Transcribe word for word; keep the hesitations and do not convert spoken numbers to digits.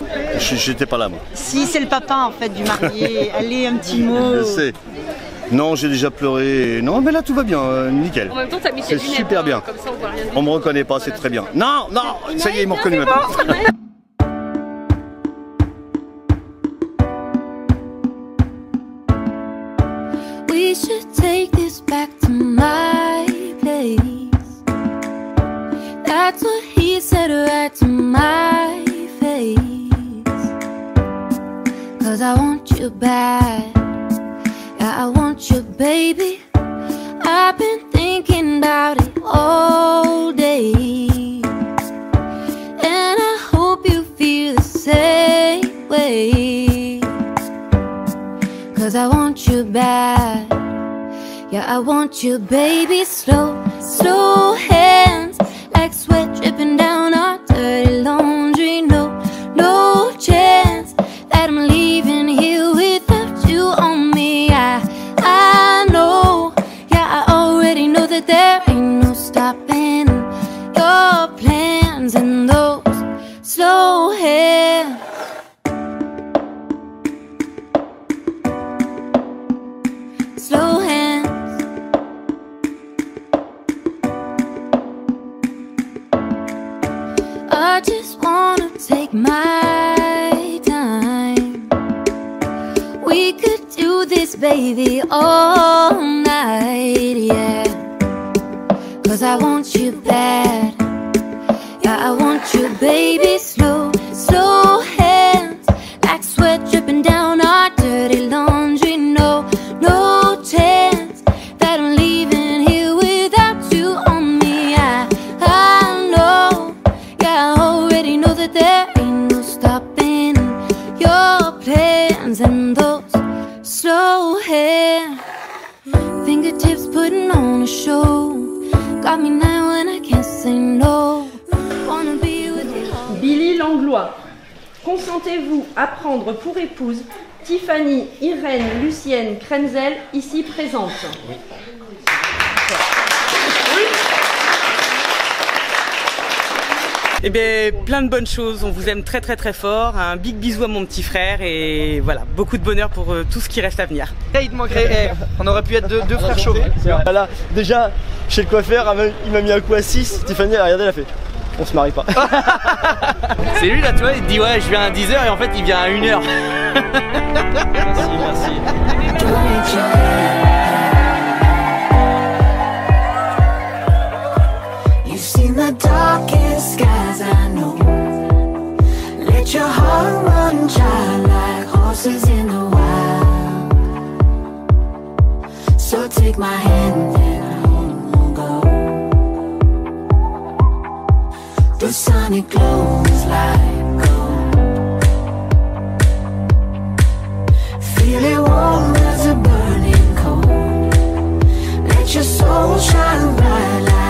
J'étais pas là, moi. Si, c'est le papa en fait du marié. Allez, un petit mot. Je sais. Non, j'ai déjà pleuré. Non, mais là tout va bien, euh, nickel. En même temps, t'as mis tes c'est lunettes, super bien. Hein, comme ça, on voit rien. On me reconnaît pas, c'est très bien. Non, non, ça y est, ils m'ont reconnu maintenant. We should take this back to my place. That's what he said right to my face. Cause I want you bad. Yeah, I want you, baby. I've been thinking about it all day. And I hope you feel the same way. Cause I want you bad. Yeah, I want you, baby. Slow, slow hands, like sweat dripping down our dirty laundry. No, no chance that I'm leaving here without you on me. I, I know, yeah, I already know that there ain't no stopping your plans and those slow hands. Slow hands. I just wanna take my time. We could do this, baby, all night, yeah. Cause I want you bad. Yeah, I want you, baby. Slow, slow hands, like sweat dripping down our dirty laundry. No, no chance that I'm leaving here without you on me. I, I know, yeah, I already know that there ain't no stopping your plans and those slow hands. Fingertips putting on a show. Got me now when I can't say no. Wanna be with you. Billy Langlois. Consentez-vous à prendre pour épouse Tiffany Irène Lucienne Krenzel, ici présente? Oui. Eh bien, plein de bonnes choses, on vous aime très très très fort, un big bisou à mon petit frère et voilà, beaucoup de bonheur pour euh, tout ce qui reste à venir. Il te manquerait, on aurait pu être deux, deux frères chauves. Voilà, déjà, chez le coiffeur, il m'a mis un coup à six, Tiffany, regardez, elle a fait, on se marie pas. C'est lui là, tu vois, il te dit ouais, je viens à dix heures et en fait il vient à une heure. Merci, merci. The darkest skies I know. Let your heart run child like horses in the wild. So take my hand and we'll go. The sun it glows like gold. Feel it warm as a burning coal. Let your soul shine bright like